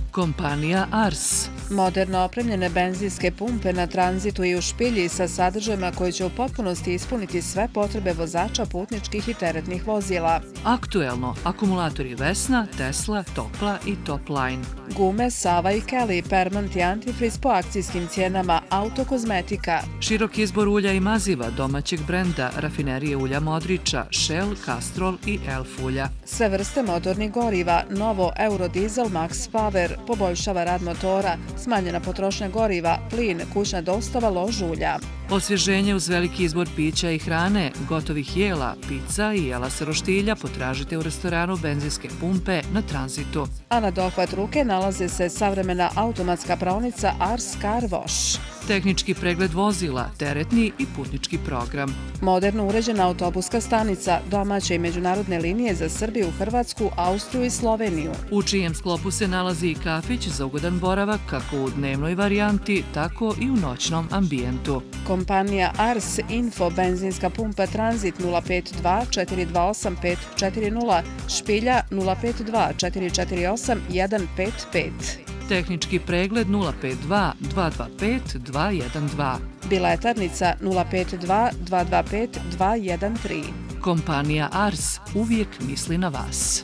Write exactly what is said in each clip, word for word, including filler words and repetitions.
Kompanija Ars. Moderno opremljene benzinske pumpe na tranzitu i u Špilji sa sadržajima koji će u potpunosti ispuniti sve potrebe vozača putničkih i teretnih vozila. Aktuelno, akumulatori Vesna, Tesla, Topla i Topline. Gume Sava i Kelly, Permant i Antifriz po akcijskim cijenama, autokozmetika. Širok izbor ulja i maziva domaćeg brenda, rafinerije ulja Modrića, Shell, Castrol i Elf ulja. Sve vrste motornih goriva, novo Eurodiesel Max Power, poboljšava rad motora, smanjena potrošnja goriva, plin, kućna dostava, lož ulja. Osvježenje uz veliki izbor pića i hrane, gotovih jela, pizza i jela sa roštilja potražite u restoranu benzinske pumpe na tranzitu. A na dohvat ruke nalaze se savremena automatska praonica Ars Car Wash. Tehnički pregled vozila, teretni i putnički program. Moderno uređena autobuska stanica, domaće i međunarodne linije za Srbiju, Hrvatsku, Austriju i Sloveniju. U čijem sklopu se nalazi i kafić za ugodan boravak kako u dnevnoj varijanti, tako i u noćnom ambijentu. Kompanija Ars Info, benzinska pumpa Tranzit nula pet dva četiri dva osam pet četiri nula, Špilja nula pet dva četiri četiri osam jedan pet pet. Tehnički pregled nula pet dva dva dva pet dva jedan dva. Biletarnica nula pet dva dva dva pet dva jedan tri. Kompanija Ars uvijek misli na vas.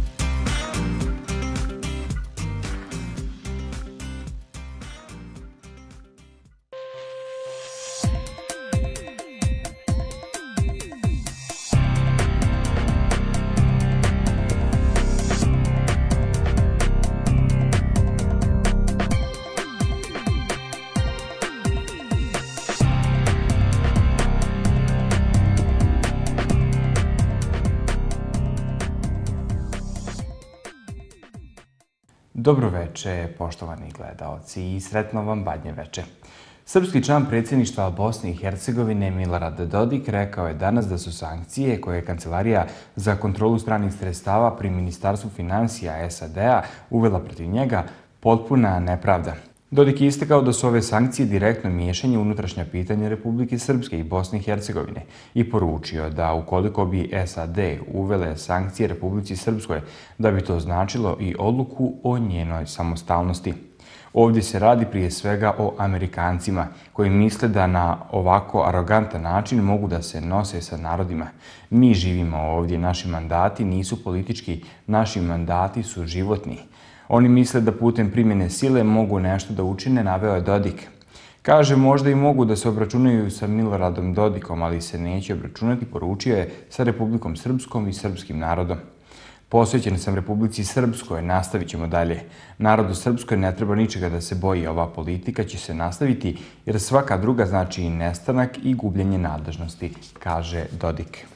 Dobro veče, poštovani gledaoci, i sretno vam badnje veče. Srpski član predsjedništva Bosne i Hercegovine Milorad Dodik rekao je danas da su sankcije koje je Kancelarija za kontrolu stranih sredstava pri Ministarstvu financija S A D-a uvela protiv njega potpuna nepravda. Dodik je istakao da su ove sankcije direktno miješanje u unutrašnja pitanja Republike Srpske i Bosne i Hercegovine i poručio da ukoliko bi S A D uvele sankcije Republici Srpskoj, da bi to značilo i odluku o njenoj samostalnosti. Ovdje se radi prije svega o Amerikancima koji misle da na ovako arogantan način mogu da se nose sa narodima. Mi živimo ovdje, naši mandati nisu politički, naši mandati su životni. Oni misle da putem primjene sile mogu nešto da učine, naveo je Dodik. Kaže, možda i mogu da se obračunaju sa Miloradom Dodikom, ali se neće obračunati, poručio je, sa Republikom Srpskom i srpskim narodom. Posvećen sam Republici Srpskoj, nastavit ćemo dalje. Narodu Srpskoj ne treba ničega da se boji, ova politika će se nastaviti jer svaka druga znači i nestanak i gubljenje nadležnosti, kaže Dodik.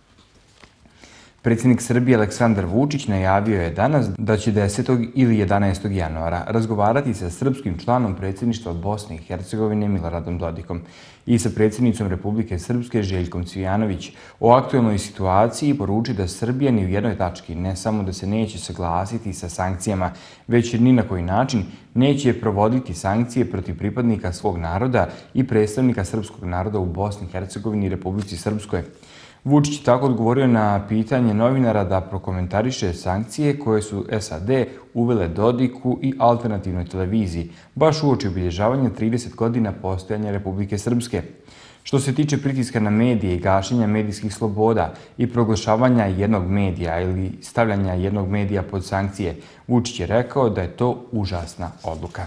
Predsjednik Srbije Aleksandar Vučić najavio je danas da će desetog ili jedanaestog januara razgovarati sa srpskim članom predsjedništva Bosne i Hercegovine Miloradom Dodikom i sa predsjednicom Republike Srpske Željkom Cvijanović o aktuelnoj situaciji i poruči da Srbija ni u jednoj tački ne samo da se neće saglasiti sa sankcijama, već ni na koji način neće provoditi sankcije protiv pripadnika svog naroda i predstavnika srpskog naroda u Bosni i Hercegovini i Republici Srpskoj. Vučić je tako odgovorio na pitanje novinara da prokomentariše sankcije koje su S A D uvele Dodiku i alternativnoj televiziji, baš uoči obilježavanja trideset godina postojanja Republike Srpske. Što se tiče pritiska na medije i gašenja medijskih sloboda i proglašavanja jednog medija ili stavljanja jednog medija pod sankcije, Vučić je rekao da je to užasna odluka.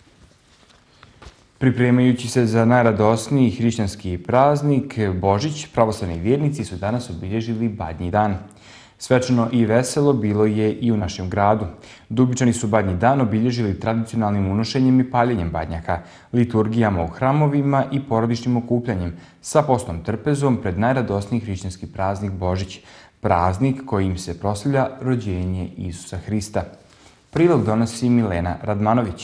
Pripremajući se za najradosniji hrišćanski praznik Božić, pravoslavni vjernici su danas obilježili Badnji dan. Svečano i veselo bilo je i u našem gradu. Dubičani su Badnji dan obilježili tradicionalnim unošenjem i paljenjem badnjaka, liturgijama u hramovima i porodičnim okupljanjem sa postnom trpezom pred najradosniji hrišćanski praznik Božić, praznik kojim se proslavlja rođenje Isusa Hrista. Prilog donosi Milena Radmanović.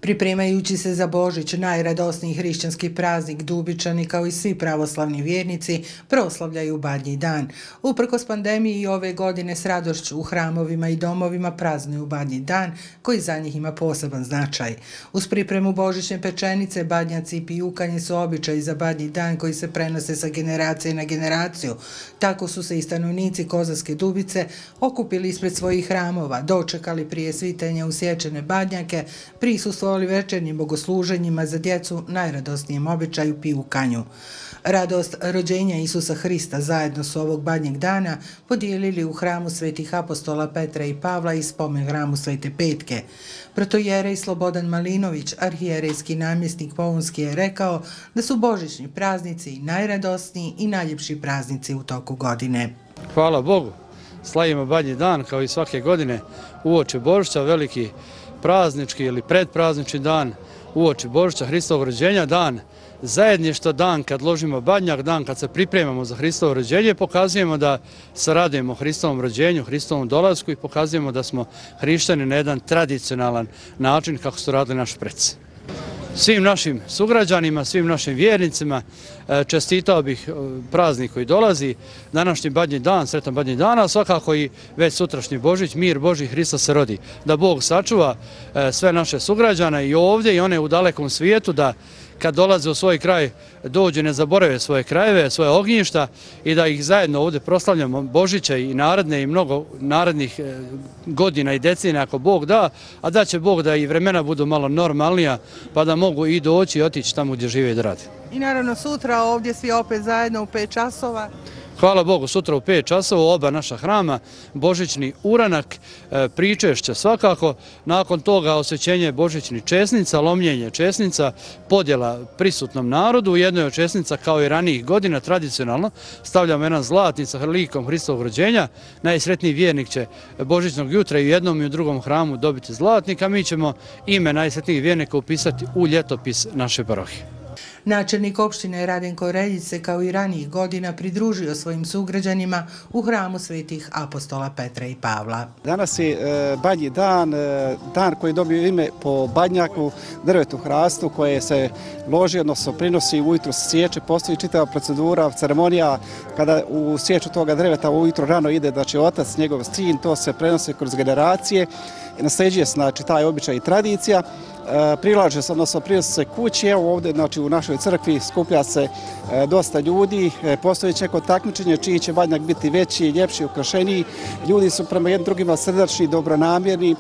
Pripremajući se za Božić, najradosniji hrišćanski praznik, Dubičani, kao i svi pravoslavni vjernici, proslavljaju Badnji dan. Uprkos pandemiji i ove godine s radošću u hramovima i domovima praznuju Badnji dan, koji za njih ima poseban značaj. Uz pripremu božićne pečenice, badnjaci i pijukanje su običaji za Badnji dan koji se prenose sa generacije na generaciju. Tako su se i stanovnici Kozarske Dubice okupili ispred svojih hramova, dočekali prije svitenja usječene badnjake, prisustvovali večernjim bogosluženjima za djecu, najradosnijem običaju pijukanju. Radost rođenja Isusa Hrista zajedno su ovog Badnjeg dana podijelili u hramu svetih apostola Petra i Pavla i spomen hramu Svete Petke. Protojerej Slobodan Malinović, arhijerejski namjesnik Pounski, je rekao da su božićni praznici najradosniji i najljepši praznici u toku godine. Hvala Bogu, slavimo Badnji dan kao i svake godine uoči Božića, veliki praznički ili predpraznični dan uoči Božića, Hristovog rođenja, dan zajedništva, dan kad ložimo badnjak, dan kad se pripremamo za Hristovo rođenje, pokazujemo da se radujemo Hristovom rođenju, Hristovom dolasku i pokazujemo da smo hrišćani na jedan tradicionalan način kako su radili naši preci. Svim našim sugrađanima, svim našim vjernicima čestitao bih praznik koji dolazi, današnji Badnji dan, sretan Badnji dan, a svakako i već sutrašnji Božić, mir Božji, Hristos se rodi. Da Bog sačuva sve naše sugrađane i ovdje i one u dalekom svijetu, da kad dolaze u svoj kraj dođu ne zaborave svoje krajeve, svoje ognjišta i da ih zajedno ovdje proslavljamo Božića i naredne i mnogo narednih godina i decenija ako Bog da, a da će Bog da i vremena budu malo normalnija pa da mogu i doći i otići tamo gdje žive i da rade. I naravno sutra ovdje svi opet zajedno u pet časova. Hvala Bogu, sutra u pet časova oba naša hrama, božićni uranak, pričešće svakako, nakon toga osvećenje božićnih česnica, lomljenje česnica, podjela prisutnom narodu, u jednoj od česnica kao i ranijih godina tradicionalno stavljamo jedan zlatnik sa likom Hristovog rođenja, najsretniji vjernik će božićnog jutra i u jednom i u drugom hramu dobiti zlatnik, a mi ćemo ime najsretnijih vjernika upisati u ljetopis naše parohije. Načelnik opštine Radenko Reljić se kao i ranijih godina pridružio svojim sugrađanima u hramu svetih apostola Petra i Pavla. Danas je Badnji dan, dan koji je dobio ime po badnjaku, drvetu hrastu koje se loži, odnosno prinosi ujutru se sječe, postoji čitava procedura, ceremonija kada u sječu toga drveta ujutru rano ide, znači otac, njegov sin, to se prenose kroz generacije i nasljeđuje se znači, taj običaj i tradicija. Prilaže se, odnosno prinosi se kući, evo ovdje znači, u našoj crkvi skuplja se dosta ljudi, postoji neko takmičenje čiji će badnjak biti veći, ljepši, ukrašeniji. Ljudi su prema jednim drugima srdačni, dobronamjerni,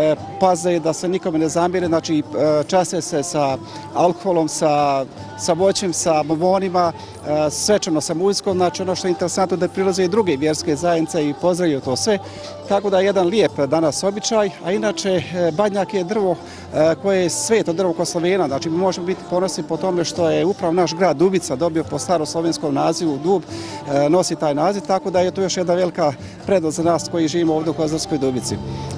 paze da se nikome ne zamjere, znači časte se sa alkoholom, sa, sa voćem, sa bombonima, svečano sa muzikom, znači ono što je interesantno da prilaze i druge vjerske zajednice i pozdravljaju to sve. Tako da je jedan lijep danas običaj, a inače badnjak je drvo koje je sveto drvo kod Slovena, znači mi možemo biti ponosni po tome što je upravo naš grad Dubica dobio po staroslovenskom nazivu Dub, nosi taj naziv, tako da je to još jedna velika prednost za nas koji živimo ovdje u Kozarskoj Dubici.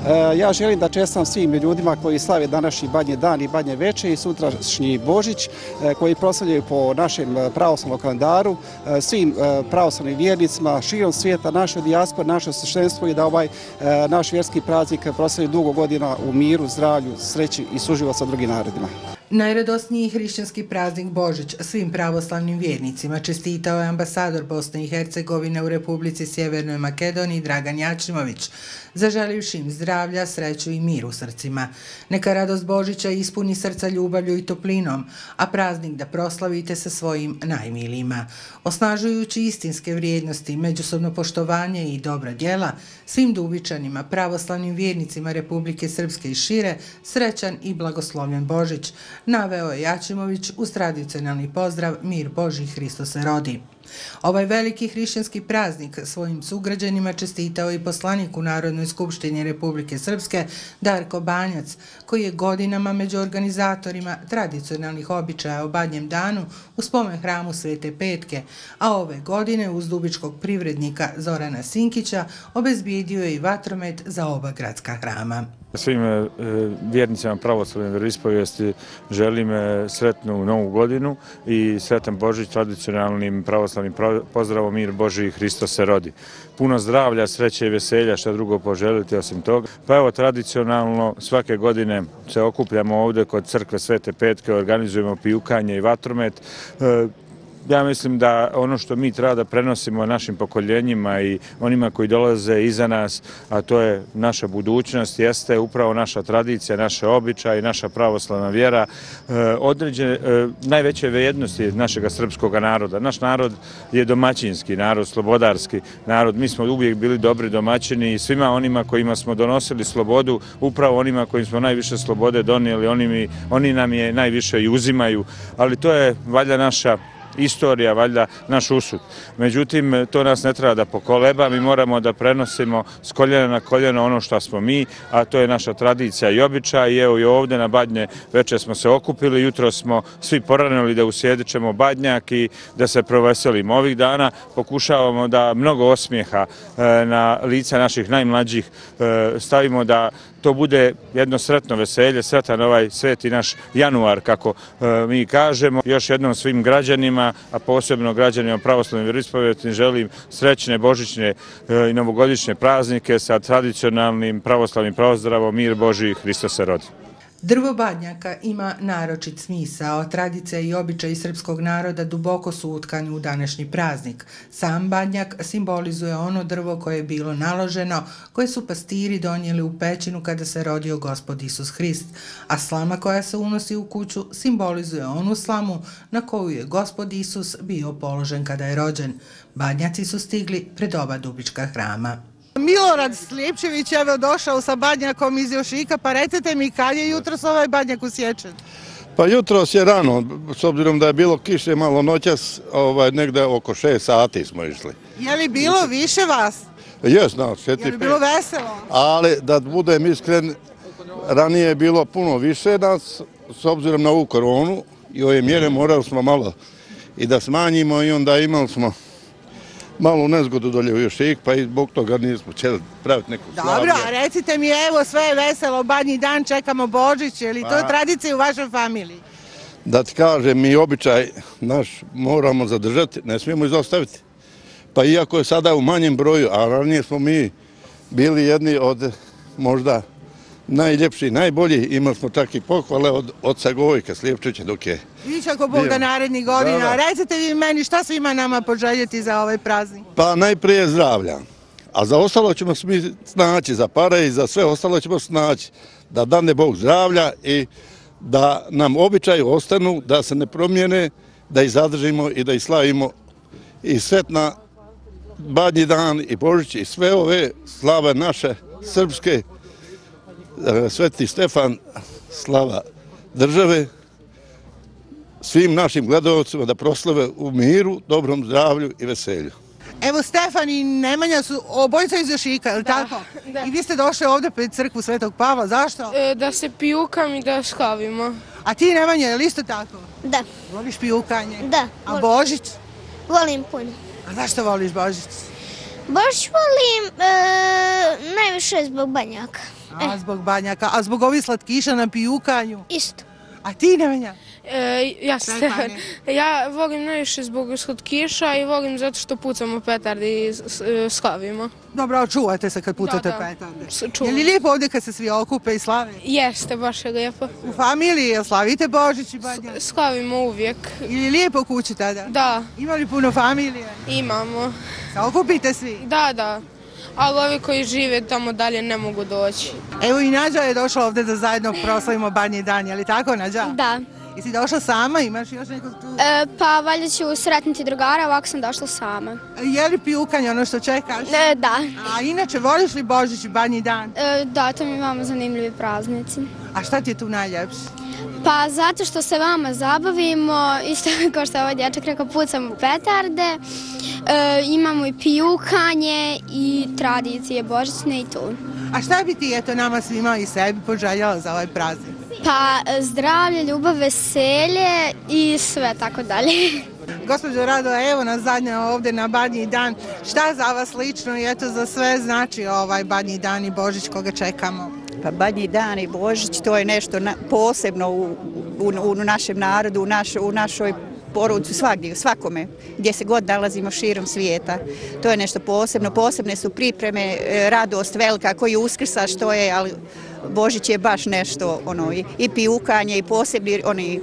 Ja želim da čestitam svim ljudima koji slave današnji Badnji dan i Badnje veče i sutrašnji Božić koji proslavljaju po našem pravoslavnom kalendaru, svim pravoslavnim vjernicima širom svijeta, našoj dijaspori, naše sveštenstvo i da ovaj naš vjerski praznik proslavlja dugo godina u miru, zdravlju, sreći i suživot sa drugim narodima. Najradosniji hrišćanski praznik Božić svim pravoslavnim vjernicima čestitao je ambasador Bosne i Hercegovine u Republici Sjevernoj Makedoniji Dragan Jačimović, zaželivši im zdravlja, sreću i mir u srcima. Neka radost Božića ispuni srca ljubavlju i toplinom, a praznik da proslavite sa svojim najmilijima. Osnažujući istinske vrijednosti, međusobno poštovanje i dobra djela, svim Dubičanima, pravoslavnim vjernicima Republike Srpske i šire, srećan i blagoslovljen Božić, naveo je Jačimović uz tradicionalni pozdrav Mir Božji, Hristos se rodi. Ovaj veliki hrišćanski praznik svojim sugrađanima čestitao i poslanik u Narodnoj skupštini Republike Srpske Darko Banjac, koji je godinama među organizatorima tradicionalnih običaja o Badnjem danu u spomen hramu Svete Petke, a ove godine uz dubičkog privrednika Zorana Sinkića obezbijedio je i vatromet za oba gradska hrama. Svim vjernicima pravoslavne vjeroispovijesti želim sretnu Novu godinu i sretan Božić tradicionalnim pravoslavnim pravoslavnim pozdravom mir Božiji, Hristos se rodi. Puno zdravlja, sreće i veselja, šta drugo poželiti osim toga. Pa evo, tradicionalno svake godine se okupljamo ovdje kod crkve Svete Petke, organizujemo pijukanje i vatromet. Ja mislim da ono što mi treba da prenosimo našim pokoljenjima i onima koji dolaze iza nas, a to je naša budućnost, jeste upravo naša tradicija, naše običaje, naša pravoslavna vjera, određene najveće vrijednosti našeg srpskog naroda. Naš narod je domaćinski narod, slobodarski narod. Mi smo uvijek bili dobri domaćini i svima onima kojima smo donosili slobodu, upravo onima kojim smo najviše slobode donijeli, oni, oni nam je najviše i uzimaju, ali to je valjda naša istorija, valjda naš usud. Međutim, to nas ne treba da pokoleba, mi moramo da prenosimo s koljena na koljeno ono što smo mi, a to je naša tradicija i običaj. I evo i ovdje na Badnje večer smo se okupili, jutro smo svi poranili da usjedičemo Badnjak i da se proveselimo. Ovih dana pokušavamo da mnogo osmijeha na lica naših najmlađih stavimo, da to bude jedno sretno veselje, sretan ovaj sveti naš januar, kako mi kažemo. Još jednom svim građanima, a posebno građanima pravoslavnim vjeroispovjednim, želim srećne božićne i novogodišnje praznike sa tradicionalnim pravoslavnim pozdravom mir Božiji, Hristos se rodi. Drvo Badnjaka ima naročit smisao. Tradicija i običaji srpskog naroda duboko su utkani u današnji praznik. Sam Badnjak simbolizuje ono drvo koje je bilo naloženo, koje su pastiri donijeli u pećinu kada se rodio Gospod Isus Hrist, a slama koja se unosi u kuću simbolizuje onu slamu na koju je Gospod Isus bio položen kada je rođen. Badnjaci su stigli pred oba dubička hrama. Milorad Slijepčević je došao sa Badnjakom iz Jošika, pa recite mi kad je jutros ovaj Badnjak usječen? Pa jutros je rano, s obzirom da je bilo kiše malo noćas, ovaj, negde oko šest sati smo išli. Je li bilo više vas? Jes, nas, Je li bilo veselo? Ali da budem iskren, ranije je bilo puno više nas, s obzirom na ovu koronu i ove mjere morali smo malo i da smanjimo i onda imali smo malu nezgodu dolje u Jošik, pa i zbog toga nismo htjeli praviti neku slavlje. Dobro, a recite mi, evo sve je veselo, Badnji dan, čekamo Božić, je li to je tradicija u vašoj familiji? Da ti kažem, mi običaj naš moramo zadržati, ne smijemo izostaviti. Pa iako je sada u manjem broju, a ranije smo mi bili jedni od možda najljepši, najbolji, imali smo čak i pohvale od oca Gojka Slijepčevića dok je... Vić ako Bog da narednih godina. Recite vi meni šta svima nama poželjeti za ovaj praznik? Pa najprije zdravlja, a za ostalo ćemo smi snaći, za pare i za sve ostalo ćemo snaći. Da dane Bog zdravlja i da nam običaji ostanu, da se ne promijene, da ih zadržimo i da ih slavimo. I sretna Badnji dan i Božić i sve ove slave naše srpske, Sveti Stefan, slava države, svim našim gledalcima da proslave u miru, dobrom zdravlju i veselju. Evo Stefan i Nemanja su obojica iz Jošika, je li tako? Da. I vi ste došli ovdje pred crkvu Svetog Pavla, zašto? E, da se pijukam i da slavimo. A ti Nemanja, je li isto tako? Da. Voliš pijukanje? Da. A Božić? Volim puno. A zašto voliš Božić? Baš volim e, najviše zbog Badnjaka. A, zbog Badnjaka. A zbog ovih slatkiša na pijukanju? Isto. A ti Nemanja? E, ja sam Stefan. Ja volim najviše zbog slatkiša i volim zato što pucamo petarde i slavimo. Dobro, čuvate se kad pucate da, da. petarde. Čuvam. Je li lijepo ovdje kad se svi okupe i slave? Jeste, baš je lijepo. U familiji, jel slavite Božić i Badnjak? Slavimo uvijek. Je li lijepo kući tada? Da. Ima li puno familije? Imamo. Se okupite svi? Da, da. Ali ovi koji žive tamo dalje ne mogu doći. Evo i Nađa je došla ovdje da zajedno proslavimo Badnji dan, je li tako Nađa? Da. Jesi došla sama, imaš još nekog tu? E, pa valjda ću sretniti drugara, ovako sam došla sama. Je li pijukanje ono što čekaš? E, da. A inače, voliš li Božić i Badnji dan? E, da, to mi vama zanimljivi praznici. A šta ti je tu najljepše? Pa zato što se vama zabavimo, isto kao što je ovaj dječak rekao, pucamo petarde, e, imamo i pijukanje i tradicije božićne i to. A šta bi ti eto nama svima i sebi poželjela za ovaj praznik? Pa zdravlje, ljubav, veselje i sve tako dalje. Gospođo Rado, evo nas zadnje ovdje na Badnji dan. Šta za vas lično i eto za sve znači ovaj Badnji dan i Božić koga čekamo? Pa Badnji dan i Božić to je nešto na, posebno u, u, u našem narodu, u, naš, u našoj porodicu svagdje, svakome, gdje se god nalazimo širom svijeta. To je nešto posebno. Posebne su pripreme, radost velika, koji Uskrsa što je, ali Božić je baš nešto, ono, i pijukanje, i posebni, oni,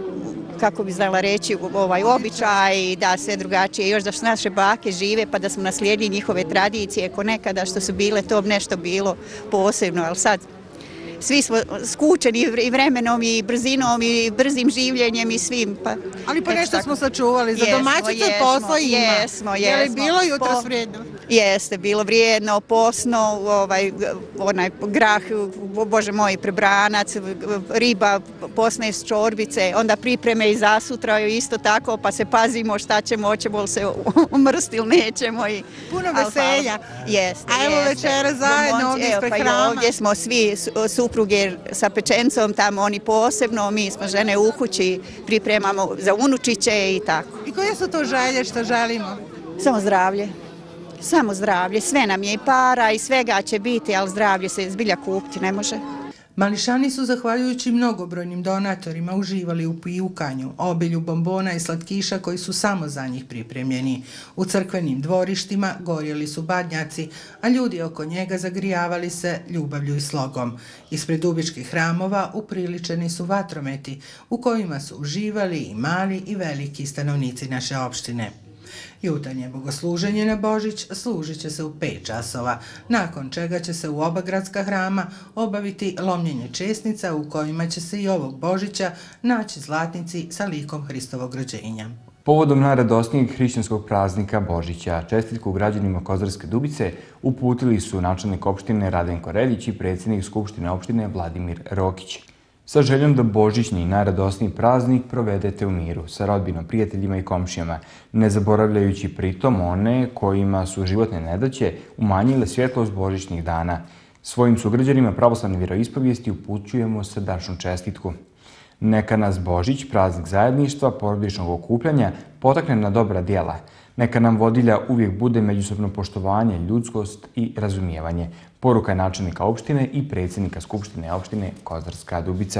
kako bi znala reći, ovaj običaj, da sve drugačije, još da su naše bake žive, pa da smo naslijedili njihove tradicije, ko nekada što su bile, to nešto bilo posebno, ali sad svi smo skučeni i vremenom i brzinom i brzim življenjem i svim. Pa, ali pa nešto smo sačuvali, za domaćice posla ima. Jesmo, jesmo. Je li bilo jutros vrijedno? Jeste, bilo vrijedno, posno, ovaj, onaj grah, bože moj, prebranac, riba, posne s čorbice, onda pripreme i za sutra isto tako, pa se pazimo šta ćemo, hoćemo li se umrsti ili nećemo. I, puno veselja. Jeste, a evo večera zajedno ovdje ispred hrama. Ovdje smo svi supruge sa pečencom, tamo oni posebno, mi smo žene u kući, pripremamo za unučiće i tako. I koje su to želje što želimo? Samo zdravlje. Samo zdravlje. Sve nam je i para i svega će biti, ali zdravlje se zbilja kupiti ne može. Mališani su, zahvaljujući mnogobrojnim donatorima, uživali u pijukanju, obilju bombona i slatkiša koji su samo za njih pripremljeni. U crkvenim dvorištima gorjeli su badnjaci, a ljudi oko njega zagrijavali se ljubavlju i slogom. Ispred ubičkih hramova upriličeni su vatrometi, u kojima su uživali i mali i veliki stanovnici naše opštine. Jutarnje bogosluženje na Božić služit će se u pet časova, nakon čega će se u oba gradska hrama obaviti lomljenje česnica u kojima će se i ovog Božića naći zlatnici sa likom Hristovog rođenja. Povodom najradosnijeg hrišćanskog praznika Božića, čestitku građanima Kozarske Dubice uputili su načelnik opštine Radenko Reljić i predsjednik Skupštine opštine Vladimir Rokić. Sa željom da božićni i najradosniji praznik provedete u miru, sa rodbinom, prijateljima i komšijama, ne zaboravljajući pritom one kojima su životne nedaće umanjile svjetlost božićnih dana. Svojim sugrađanima pravoslavne vjeroispovijesti upućujemo srdačnu čestitku. Neka nas Božić, praznik zajedništva, porodičnog okupljanja, potakne na dobra djela. Neka nam vodilja uvijek bude međusobno poštovanje, ljudskost i razumijevanje. Poruka je načelnika opštine i predsjednika Skupštine opštine Kozarska Dubica.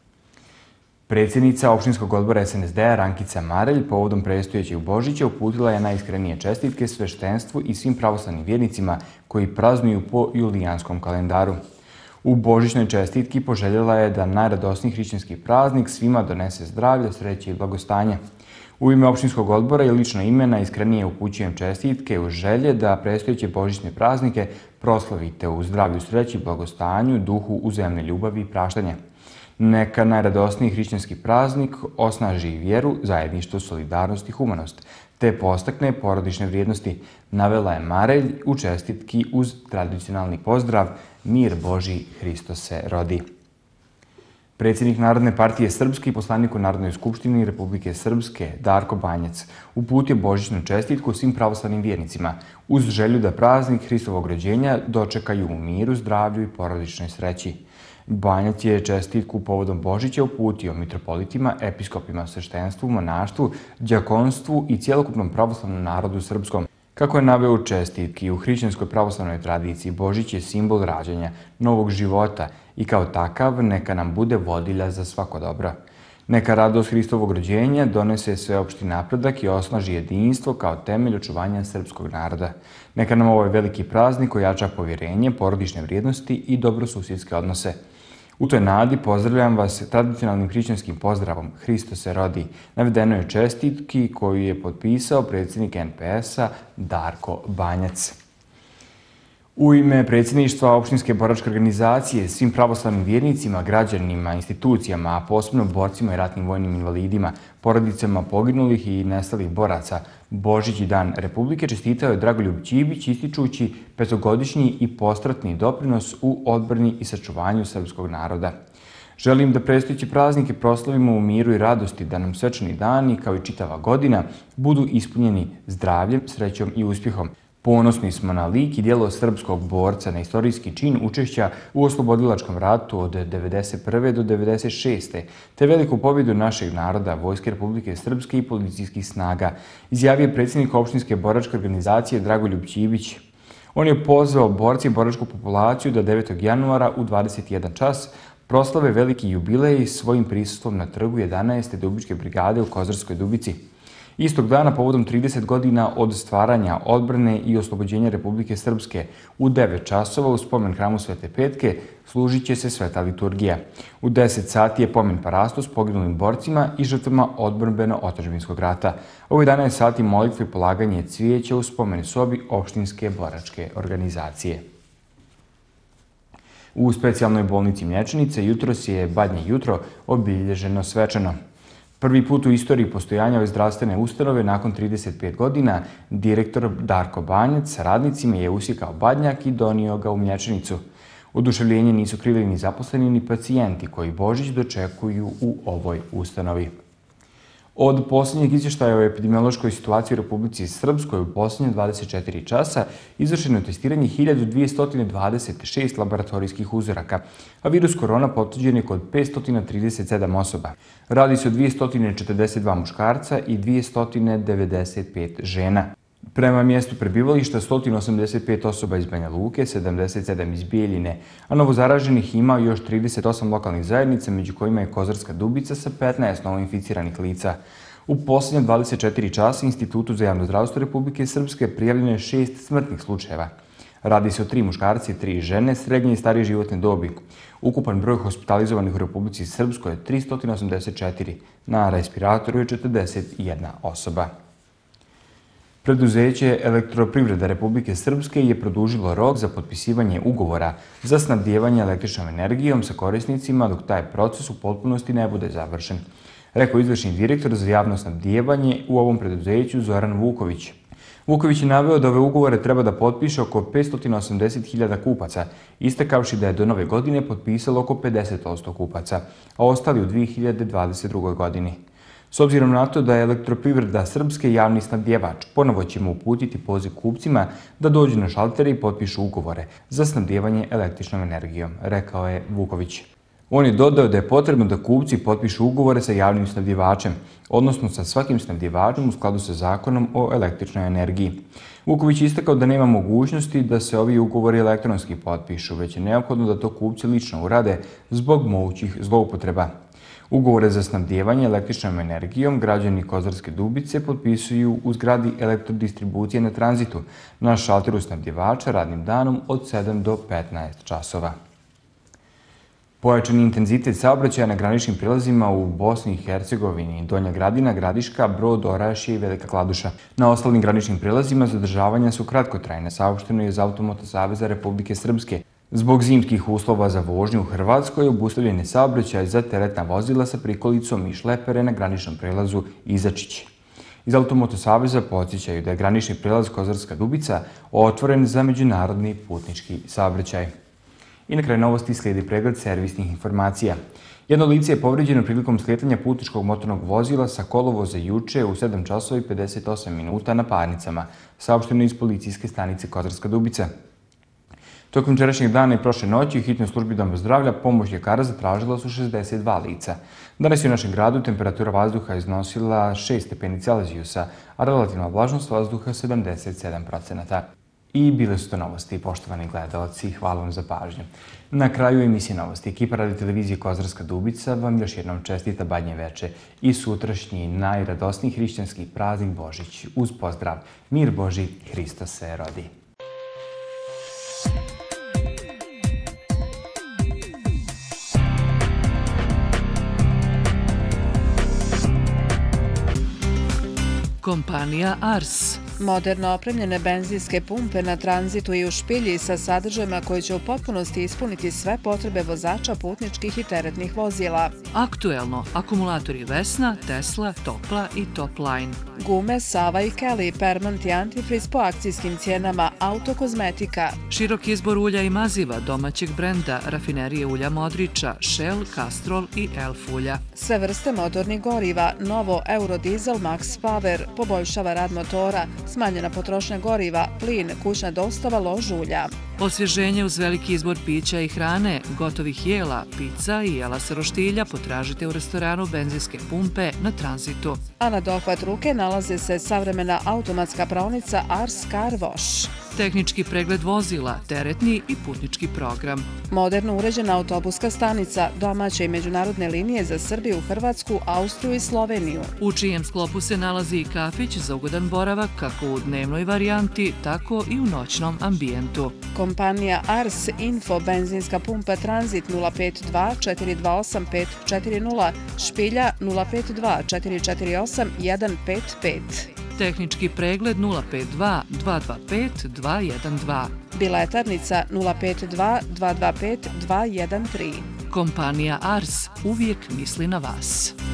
Predsjednica opštinskog odbora es en es de a Rankica Marelj povodom predstojećeg Božića uputila je najiskrenije čestitke sveštenstvu i svim pravoslavnim vjernicima koji praznuju po julijanskom kalendaru. U božićnoj čestitki poželjela je da najradosniji hrišćanski praznik svima donese zdravlje, sreće i blagostanje. U ime opštinskog odbora i lično ime najiskrenije upućujem čestitke uz želje da predstojeće božićne praznike proslavite u zdravlju, sreći, blagostanju, duhu uzajamne ljubavi i praštanja. Neka najradosniji hrišćanski praznik osnaži vjeru, zajedništvo, solidarnost i humanost, te postakne porodične vrijednosti, navela je Marelj u čestitki uz tradicionalni pozdrav Mir Božji, Hristos se rodi. Predsjednik Narodne partije Srpske i poslanik u Narodnoj skupštini Republike Srpske, Darko Banjac, uputio božićnu čestitku svim pravoslavnim vjernicima uz želju da praznik Hristovog rođenja dočekaju u miru, zdravlju i porodičnoj sreći. Banjac je čestitku povodom Božića uputio mitropolitima, episkopima, sveštenstvu, monaštvu, đakonstvu i cjelokupnom pravoslavnom narodu srpskom. Kako je naveo u čestitki, u hrišćanskoj pravoslavnoj tradiciji Božić je simbol rađanja, novog života i kao takav neka nam bude vodilja za svako dobro. Neka radost Hristovog rođenja donese sveopšti napredak i osnaži jedinstvo kao temelj očuvanja srpskog naroda. Neka nam ovaj veliki praznik ojača povjerenje, porodične vrijednosti i dobrosusjedske odnose. U toj nadi pozdravljam vas tradicionalnim hrišćanskim pozdravom Hristos se rodi, navedeno je čestitki koju je potpisao predsjednik en pe es a Darko Banjac. U ime predsjedništva opštinske boračke organizacije, svim pravoslavnim vjernicima, građanima, institucijama, a posebno borcima i ratnim vojnim invalidima, porodicama poginulih i nestalih boraca, Božićni dan Republike čestitao je Dragoljub Ćibić ističući petogodišnji i postratni doprinos u odbrani i sačuvanju srpskog naroda. Želim da predstojeće praznike proslavimo u miru i radosti, da nam svečani dani, kao i čitava godina, budu ispunjeni zdravljem, srećom i uspjehom. Ponosni smo na lik i djelo srpskog borca, na istorijski čin učešća u oslobodilačkom ratu od devedeset prve do devedeset šeste. te veliku pobjedu našeg naroda, Vojske Republike Srpske i policijskih snaga, izjavio je predsjednik opštinske boračke organizacije Dragoljub Ćibić. On je pozvao borci i boračku populaciju da devetog januara u dvadeset jedan čas proslave veliki jubilej svojim prisustvom na trgu jedanaeste Dubičke brigade u Kozarskoj Dubici. Istog dana, povodom trideset godina od stvaranja odbrane i oslobođenja Republike Srpske, u devet časova u spomen hramu Svete Petke služit će se sveta liturgija. U deset sati je pomen parastos poginulim borcima i žrtvama odbrambeno-otadžbinskog rata. U jedanaest sati molitve i polaganje cvijeća u spomen sobi opštinske boračke organizacije. U specijalnoj bolnici Mlječanice jutros je Badnje jutro obilježeno svečano. Prvi put u istoriji postojanja ove zdravstvene ustanove nakon trideset pet godina direktor Darko Banjac sa radnicima je usjekao badnjak i donio ga u Mlječanicu. Oduševljenje nisu krili ni zaposleni ni pacijenti koji Božić dočekuju u ovoj ustanovi. Od posljednjeg izvještaja o epidemiološkoj situaciji u Republici Srpskoj u posljednje dvadeset četiri časa izvršeno je testiranje hiljadu dvjesto dvadeset šest laboratorijskih uzoraka, a virus korona potvrđen je kod petsto trideset sedam osoba. Radi se o dvjesto četrdeset dva muškarca i dvjesto devedeset pet žena. Prema mjestu prebivališta sto osamdeset pet osoba iz Banja Luke, sedamdeset sedam iz Bijeljine, a novozaraženih ima još trideset osam lokalnih zajednica, među kojima je Kozarska Dubica sa petnaest novoinficiranih lica. U posljednje dvadeset četiri časa Institutu za javno zdravstvo Republike Srpske prijavljeno je šest smrtnih slučajeva. Radi se o tri muškarci i tri žene srednje i starije životne dobi. Ukupan broj hospitalizovanih u Republici Srpskoj je tristo osamdeset četiri, na respiratoru je četrdeset jedna osoba. Preduzeće Elektroprivreda Republike Srpske je produžilo rok za potpisivanje ugovora za snabdijevanje električnom energijom sa korisnicima dok taj proces u potpunosti ne bude završen, rekao izvršni direktor za javno snabdijevanje u ovom preduzeću Zoran Vuković. Vuković je naveo da ove ugovore treba da potpiše oko petsto osamdeset hiljada kupaca, istakavši da je do nove godine potpisalo oko pedeset posto kupaca, a ostali u dvije hiljade dvadeset drugoj godini. S obzirom na to da je Elektroprivreda Srpske javni snabdjevač, ponovo ćemo uputiti poziv kupcima da dođu na šaltere i potpišu ugovore za snabdjevanje električnom energijom, rekao je Vuković. On je dodao da je potrebno da kupci potpišu ugovore sa javnim snabdjevačem, odnosno sa svakim snabdjevačem u skladu sa zakonom o električnoj energiji. Vuković je istakao da nema mogućnosti da se ovi ugovori elektronski potpišu, već je neophodno da to kupci lično urade zbog mogućih zloupotreba. Ugovore za snabdjevanje električnom energijom građani Kozarske Dubice potpisuju u zgradi elektrodistribucije na tranzitu na šalteru snabdjevača radnim danom od sedam do petnaest časova. Pojačani intenzitet saobraćaja na graničnim prilazima u Bosni i Hercegovini, Donja Gradina, Gradiška, Brod, Orašje i Velika Kladuša. Na ostalim graničnim prilazima zadržavanja su kratkotrajne, saopšteno je iz Automoto saveza Republike Srpske. Zbog zimskih uslova za vožnju u Hrvatskoj obustavljen je saobraćaj za teretna vozila sa prikolicom i šlepere na graničnom prelazu Izačić. Iz Automoto saveza podsjećaju da je granični prelaz Kozarska Dubica otvoren za međunarodni putnički saobraćaj. I na kraju novosti slijedi pregled servisnih informacija. Jedno lice je povređeno prilikom slijetanja putničkog motornog vozila sa kolovoza juče u sedam časova i pedeset osam minuta na Parnicama, saopšteno iz policijske stanice Kozarska Dubica. Tokom jučerašnjeg dana i prošle noći u hitnoj službi Doma zdravlja pomoć ljekara zatražila su šezdeset dva lica. Danas je u našem gradu temperatura vazduha iznosila šest stepeni Celzijusa, a relativna vlažnost vazduha sedamdeset sedam procenata. I bile su to novosti, poštovani gledalci, hvala vam za pažnju. Na kraju emisije novosti, ekipa Radio televizije Kozarska Dubica vam još jednom čestita Badnje veče i sutrašnji najradosniji hrišćanski praznik Božić. Uz pozdrav, mir Boži, Hristos se rodi. Kompanija Ars. Moderno opremljene benzinske pumpe na tranzitu i u Špilji sa sadržajima koji će u potpunosti ispuniti sve potrebe vozača putničkih i teretnih vozila. Aktuelno, akumulatori Vesna, Tesla, Topla i Topline. Gume Sava i Kelly, Permant i Antifriz po akcijskim cijenama, autokozmetika. Širok izbor ulja i maziva domaćeg brenda, rafinerije ulja Modrića, Shell, Castrol i Elf ulja. Sve vrste motornih goriva, novo Eurodiesel Max Power, poboljšava rad motora, smanjena potrošnja goriva, plin, kućna dostava, lož ulja. Osvježenje uz veliki izbor pića i hrane, gotovih jela, pizza i jela sa roštilja potražite u restoranu benzinske pumpe na Tranzitu. A na dohvat ruke nalazi se savremena automatska praonica Ars Car Wash. Tehnički pregled vozila, teretni i putnički program. Moderno uređena autobuska stanica, domaće i međunarodne linije za Srbiju, Hrvatsku, Austriju i Sloveniju. U čijem sklopu se nalazi i kafić za ugodan boravak kako u dnevnoj varijanti, tako i u noćnom ambijentu. Kompanija Ars Info benzinska pumpa Tranzit nula pet dva četiri dva osam pet četiri nula, špilja nula pet dva četiri četiri osam jedan pet pet. Tehnički pregled nula pet dva dva dva pet dva jedan dva. Biletarnica nula pet dva dva dva pet dva jedan tri. Kompanija Ars uvijek misli na vas.